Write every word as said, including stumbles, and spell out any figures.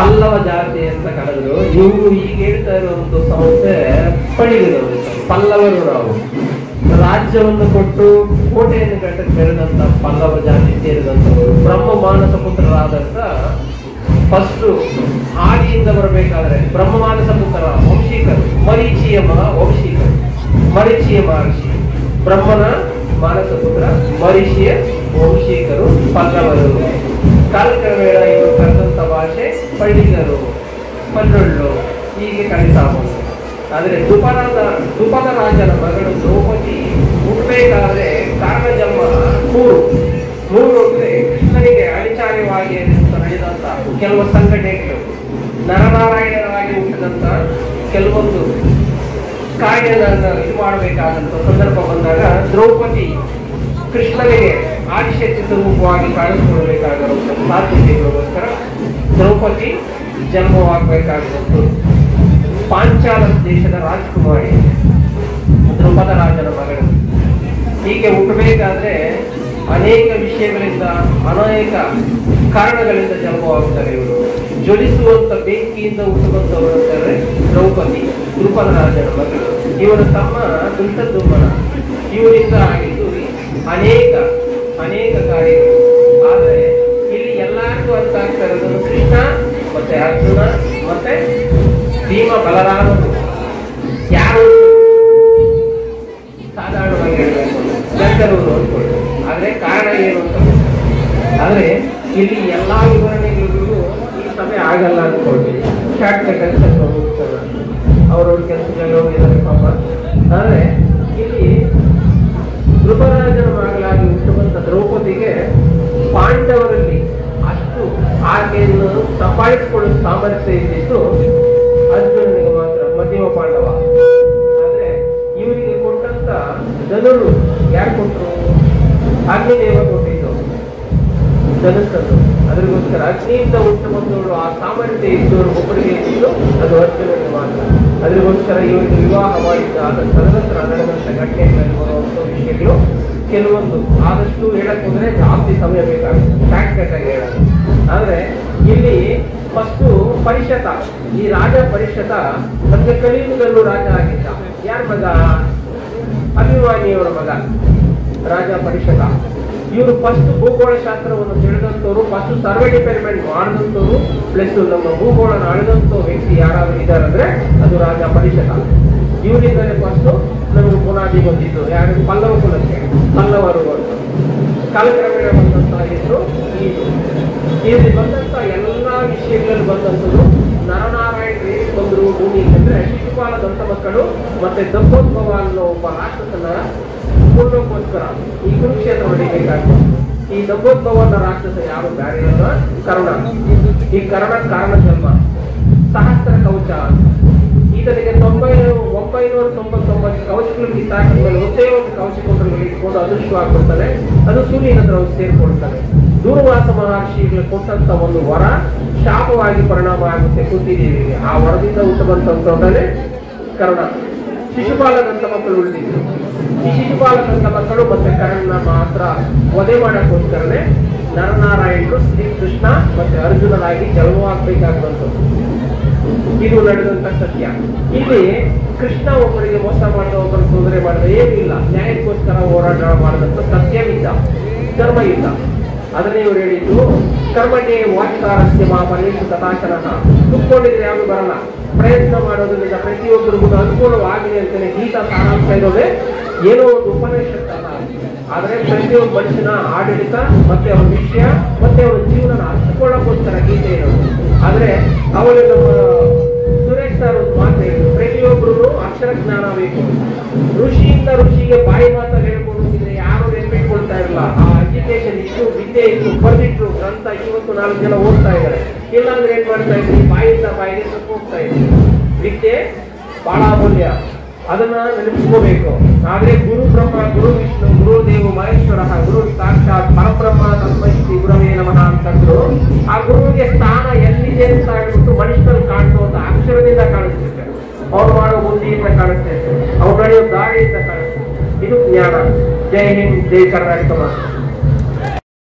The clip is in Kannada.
ಪಲ್ಲವ ಜಾತಿ ಅಂತ ಕರೆದ್ರು. ಇವರು ಈಗ ಹೇಳ್ತಾ ಇರುವಂತ ಸಂಸ್ಥೆ ಪಡಿಗರು. ಪಲ್ಲವರು ನಾವು ರಾಜ್ಯವನ್ನು ಕೊಟ್ಟು ಕೋಟೆಯನ್ನು ಕಟ್ಟಕ್ಕೆ ಬೆಳೆದಂತ ಪಲ್ಲವ ಜಾತಿ ಸೇರಿದಂತವರು. ಬ್ರಹ್ಮ ಮಾನಸ ಪುತ್ರರಾದಂತ ಫಸ್ಟ್ ಆದಿಯಿಂದ ಬರಬೇಕಾದ್ರೆ ಬ್ರಹ್ಮ ಮಾನಸ ಪುತ್ರ ವಂಶೀಕರು, ಮರೀಚಿಯ ಮಹಾ ವಂಶೀಕರು, ಮರೀಚಿಯ ಮಹರ್ಷಿ, ಬ್ರಹ್ಮನ ಮಾನಸ ಪುತ್ರ ಮರೀಚಿಯ ವಂಶೀಕರು ಪಲ್ಲವರು. ಕಾಲಕ್ರಮೇಣ ಇವರು ಕರೆದಂತ ಭಾಷೆ ಪಳ್ಳಿಗರು, ಪಲ್ಲೊಳ್ಳು ಹೀಗೆ ಕಲಿತಾ ಬಂದರು. ಆದರೆ ದ್ರುಪದ ದ್ರುಪದ ರಾಜನ ಮಗಳು ದ್ರೌಪದಿ ಹುಟ್ಟಬೇಕಾದ್ರೆ ಕಾರಣ ಜನ್ಮ ಮೂರು ಮೂರು ಅಂದ್ರೆ ಕೃಷ್ಣನಿಗೆ ಅಳಿಚಾರ್ಯವಾಗಿ ನಡೆದಂತ ಕೆಲವು ಸಂಘಟನೆಗಳು, ನರನಾರಾಯಣರಾಗಿ ಹುಟ್ಟಿದಂತ ಕೆಲವೊಂದು ಕಾರ್ಯಗಳನ್ನ ಇದು ಮಾಡಬೇಕಾದಂತ ಸಂದರ್ಭ ಬಂದಾಗ ದ್ರೌಪದಿ ಕೃಷ್ಣನಿಗೆ ಆದಿಶಕ್ತಿ ಸ್ವರೂಪವಾಗಿ ಕಾಣಿಸಿಕೊಳ್ಬೇಕಾಗಿರುವಂತ ಸಾಧ್ಯತೆಗಳಿಗೋಸ್ಕರ ದ್ರೌಪದಿ ಜನ್ಮವಾಗಬೇಕಾಗಿರುವುದು. ಪಾಂಚಾಲ ದೇಶದ ರಾಜಕುಮಾರಿ ದ್ರುಪದ ರಾಜನ ಮಗಳು. ಹೀಗೆ ಹುಟ್ಟಬೇಕಾದ್ರೆ ಅನೇಕ ವಿಷಯಗಳಿಂದ ಅನೇಕ ಕಾರಣಗಳಿಂದ ಜನ್ಮವಾಗ್ತಾರೆ ಇವರು. ಜ್ವಲಿಸುವಂತ ಬೆಂಕಿಯಿಂದ ಹುಟ್ಟುವಂತವರು ಅಂತಾರೆ ದ್ರೌಪದಿ, ದ್ರುಪದ ರಾಜನ ಮಗಳು. ಇವರ ತಮ್ಮ ದುಷ್ಟದ್ಯುಮ್ನ, ಇವರಿಂದ ಆಗಿದ್ದು ಅನೇಕ ಅನೇಕ ಕಾರ್ಯಗಳು. ಆದರೆ ಇಲ್ಲಿ ಎಲ್ಲರಿಗೂ ಅರ್ಥ ಆಗ್ತಾ ಇರೋದು ಕೃಷ್ಣ ಮತ್ತೆ ಅರ್ಜುನ ಮತ್ತೆ ಭೀಮ ಬಲರಾಮರು ಯಾರು ಸಾಧಾರಣವಾಗಿ ಹೇಳಬೇಕು ಗಂಧರ್ವರು ಅಂದ್ಕೊಳ್ಳಿ. ಆದ್ರೆ ಕಾರಣ ಏನು ಅಂತ ಆದ್ರೆ ಇಲ್ಲಿ ಎಲ್ಲಾ ವಿವರಣೆಗಳಿಗೂ ಈ ಸಮಯ ಆಗಲ್ಲ ಅಂದ್ಕೊಳ್ತೀವಿ. ಶಾರ್ಟ್ ಕಟ್ ಅಂತ ಹೋಗ್ತಾರೆ ಅವ್ರವ್ರ ಕೆಲಸಗಳು ಹೋಗಿದ್ದಾರೆ ಪಾಪ. ಆದ್ರೆ ಇಲ್ಲಿ ಧ್ರುವರಾಜನ ಮಗಳಾಗಿ ಹುಟ್ಟುವಂತ ದ್ರೌಪದಿಗೆ ಪಾಂಡವರಲ್ಲಿ ಅಷ್ಟು ಆಕೆಯನ್ನು ಸಂಪಾದಿಸಿಕೊಳ್ಳುವ ಸಾಮರ್ಥ್ಯ ಇದ್ದಿದ್ದು ಅರ್ಜುನನಿಗೆ ಮಾತ್ರ, ಮಧ್ಯಮ ಪಾಂಡವ. ಆದ್ರೆ ಇವರಿಗೆ ಕೊಟ್ಟಂತ ಧನುರು ಯಾರು ಕೊಟ್ಟರು? ಅಗ್ನಿದೇವ ಕೊಟ್ಟಿದ್ದು ಧನುಸ್ಸನ್ನು. ಅದ್ರಿಗೋಸ್ಕರ ಅಗ್ನಿಯಿಂದ ಹುಟ್ಟು ಬಂದವರು ಆ ಸಾಮರ್ಥ್ಯ ಇದ್ದವರು ಒಬ್ಬರಿಗೆ ಇದ್ದಿದ್ದು ಅದು ಅರ್ಜುನನಿಗೆ ಮಾತ್ರ. ಅದ್ರಿಗೋಸ್ಕರ ಇವರಿಗೆ ವಿವಾಹ ಮಾಡಿದ್ದ ಆದ ತದನಂತರ ನಡೆದಂತ ಘಟನೆಗಳಲ್ಲಿ ಬರುವಂತ ವಿಷಯಗಳು ಕೆಲವೊಂದು ಆದಷ್ಟು ಹೇಳಕ್ ಹೋದ್ರೆ ಜಾಸ್ತಿ ಸಮಯ ಬೇಕಾಗುತ್ತೆ, ಫ್ಯಾಕ್ಟ್ ಕಟ್ಟಾಗಿ ಹೇಳೋದು. ಆದ್ರೆ ಇಲ್ಲಿ ಫಸ್ಟು ಪರಿಷತ, ಈ ರಾಜ ಪರಿಷತ ಮತ್ತೆ ಕಲಿಯುಗದಲ್ಲೂ ರಾಜ ಆಗಿದ್ದ. ಯಾರ ಮಗ? ಅಭಿಮಾನಿಯವರ ಮಗ ರಾಜ ಪರಿಷತ. ಇವರು ಫಸ್ಟ್ ಭೂಗೋಳ ಶಾಸ್ತ್ರವನ್ನು ತಿಳಿದಂತವ್ರು, ಫಸ್ಟ್ ಸರ್ವೆ ಡಿಪಾರ್ಟ್ಮೆಂಟ್ ಮಾಡಿದಂತವ್ರು, ಪ್ಲಸ್ ನಮ್ಮ ಭೂಗೋಳನ ಅಳೆದಂತ ವ್ಯಕ್ತಿ ಯಾರಾದ್ರೂ ಇದ್ದಾರಂದ್ರೆ ಅದು ರಾಜ ಪರಿಷತ. ಇವರಿಂದಲೇ ಫಸ್ಟ್ ನಮಗೆ ಬುನಾದಿ ಬಂದಿದ್ದು ಯಾರು? ಪಲ್ಲವ ಕುಲಕ್ಕೆ, ಪಲ್ಲವರು ಅಂತ. ಕಾಲಕ್ರಮೇಣ ಬಂದಂತ ಹೆಸರು ಇದು. ಇಲ್ಲಿ ಬಂದಂತ ಎಲ್ಲಾ ವಿಷಯಗಳಲ್ಲಿ ಬಂದಂಥದ್ದು ನರನಾರಾಯಣ ಹೇಗೆ ಬಂದರು ಭೂಮಿ ಅಂದ್ರೆ ಶಿಶುಪಾಲ ದಂತ ಮಕ್ಕಳು ಮತ್ತೆ ದಂಪೋದ್ಭವ ಅನ್ನೋ ಒಬ್ಬ ರಾಕ್ಷಸನ ಪೂರ್ಣಕ್ಕೋಸ್ಕರ ಈ ಕುರುಕ್ಷೇತ್ರ ಹೊಡಿಬೇಕಾಗ್ತದೆ. ಈ ದಂಪೋದ್ಭವ ಅನ್ನೋ ರಾಕ್ಷಸ ಯಾರು ಬೇರೆ ಅಲ್ಲ, ಕರ್ಣ. ಈ ಕರ್ಣ ಕಾರಣ ಜನ್ಮ ಸಹಸ್ರ ಕವಚ. ಈತನಿಗೆ ತೊಂಬೈನೂರ ಒಂಬೈನೂರ ತೊಂಬತ್ತೊಂಬತ್ತು ಕವಚಗಳು ಕಿತ್ತಾಕಿದ ಮೇಲೆ ಒಂದೇ ಒಂದು ಕವಚ ಕೊಂಡ್ರೆ ಇಟ್ಕೊಂಡು ಅದೃಷ್ಟವಾಗ್ಬಿಡ್ತಾನೆ. ಅದು ಸೂರ್ಯನ ಹತ್ರ ಸೇರ್ಕೊಳ್ತಾನೆ. ದೂರ್ವಾಸ ಮಹರ್ಷಿಗಳು ಕೊಟ್ಟಂತ ಒಂದು ವರ ಶಾಪವಾಗಿ ಪರಿಣಾಮ ಆಗುತ್ತೆ ಕುಂತಿದೇವಿಗೆ. ಆ ವರದಿಂದ ಹುಟ್ಟು ಬಂತಂತವರೇ ಕರ್ಣ. ಶಿಶುಪಾಲದಂತ ಮಕ್ಕಳು ಉಳಿದಿದ್ರು. ಈ ಶಿಶುಪಾಲದಂತ ಮಕ್ಕಳು ಮತ್ತೆ ಕರ್ಣನ ಮಾತ್ರ ವಧೆ ಮಾಡಕ್ಕೋಸ್ಕರನೇ ನರನಾರಾಯಣರು ಶ್ರೀಕೃಷ್ಣ ಮತ್ತೆ ಅರ್ಜುನರಾಗಿ ಜನ್ಮವಾಗಬೇಕಾಗುವಂಥದ್ದು. ಇದು ನಡೆದಂತ ಸತ್ಯ. ಇಲ್ಲಿ ಕೃಷ್ಣ ಒಬ್ಬರಿಗೆ ಮೋಸ ಮಾಡಿದ, ಒಬ್ಬರು ತೊಂದರೆ ಮಾಡಿದ ಏನಿಲ್ಲ, ನ್ಯಾಯಕ್ಕೋಸ್ಕರ ಹೋರಾಟ ಮಾಡಿದಂತ ಸತ್ಯವಿದ್ದ, ಧರ್ಮ ಇದ್ದ. ಅದನ್ನೇ ಇವ್ರು ಹೇಳಿದ್ದು ಕರ್ಮಕ್ಕೆ ವಾಚ್ಕಾರಸ್ಯ ಮಾ ಪರೇಶು ತಥಾಚರಣ. ಕುತ್ಕೊಂಡಿದ್ರೆ ಯಾವುದು ಬರಲ್ಲ, ಪ್ರಯತ್ನ ಮಾಡೋದ್ರಿಂದ ಪ್ರತಿಯೊಬ್ಬರಿಗೂ ಅನುಕೂಲವಾಗಲಿ ಅಂತಾನೆ ಗೀತಾ ಸಾರಾಂಶ ಇರೋದೇ ಏನೋ ಒಂದು ಉಪನಿಷತ್ತಲ್ಲ. ಆದ್ರೆ ಪ್ರತಿಯೊಬ್ಬ ಮನುಷ್ಯನ ಆಡಳಿತ ಮತ್ತೆ ಅವನ ವಿಷಯ ಮತ್ತೆ ಅವನ ಜೀವನ ಹಚ್ಚಿಕೊಳ್ಳಕ್ಕೋಸ್ಕರ ಗೀತೆ ಇರೋದು. ಆದ್ರೆ ಅವರು ನಮ್ಮ ಸುರೇಶ್ ಸರ್ ಒಂದು ಮಾತು ಹೇಳಿದ್ರು, ಪ್ರತಿಯೊಬ್ಬರು ಅಕ್ಷರ ಜ್ಞಾನ ಬೇಕು. ಋಷಿಯಿಂದ ಋಷಿಗೆ ಬಾಯಿ ಮಾತಲ್ಲಿ ಹೇಳ್ಕೊಂಡಿದ್ರೆ ಯಾರು ನೆನ್ಪಿಟ್ಕೊಳ್ತಾ ಇರಲ್ಲ. ಆ ಎಜುಕೇಶನ್ ಇಷ್ಟು, ವಿದ್ಯೆ ಇಷ್ಟು, ಬರ್ದಿಟ್ರು ಗ್ರಂಥ ಇವತ್ತು ನಾಲ್ಕು ಜನ ಓದ್ತಾ ಇದ್ದಾರೆ. ಇಲ್ಲಾಂದ್ರೆ ಏನ್ ಮಾಡ್ತಾ ಇದ್ರಿ? ಬಾಯಿಂದ ಬಾಯಿಗೆ ಸ್ವಲ್ಪ ಹೋಗ್ತಾ ಇದ್ರಿ. ವಿದ್ಯೆ ಬಹಳ ಅಮೂಲ್ಯ, ಅದನ್ನ ನೆನಪಿಸ್ಕೋಬೇಕು. ಆದ್ರೆ ಗುರು ಬ್ರಹ್ಮ, ಗುರು ವಿಷ್ಣು, ಗುರು ದೇವ ಮಹೇಶ್ವರ, ಗುರು ಸಾಕ್ಷಾತ್ ಪರಬ್ರಹ್ಮ ತಸ್ಮೈ ಶ್ರೀ ಗುರವೇ ನಮಃ ಅಂತಂದ್ರು. ಆ ಗುರುವಿಗೆ ಸ್ಥಾನ ಎಲ್ಲಿದೆ ಅಂತ ಹೇಳ್ಬಿಟ್ಟು ಮನುಷ್ಯರಲ್ಲಿ ಕಾಣಿಸುವಂತ ಅಕ್ಷರದಿಂದ ಕಾಣಿಸ್ತಿರ್ತಾರೆ. ಅವ್ರು ಮಾಡೋ ಬುದ್ಧಿಯಿಂದ ಕಾಣಿಸ್ತಾ ಇರ್ತಾರೆ, ಅವ್ರು ನಡೆಯೋ ದಾರಿಯಿಂದ ಕಾಣಿಸ್ತಾರೆ. ಇದು ಜ್ಞಾನ. ಜೈ ಹಿಂದ್, ಜೈ ಕರ್ನಾಟಕ.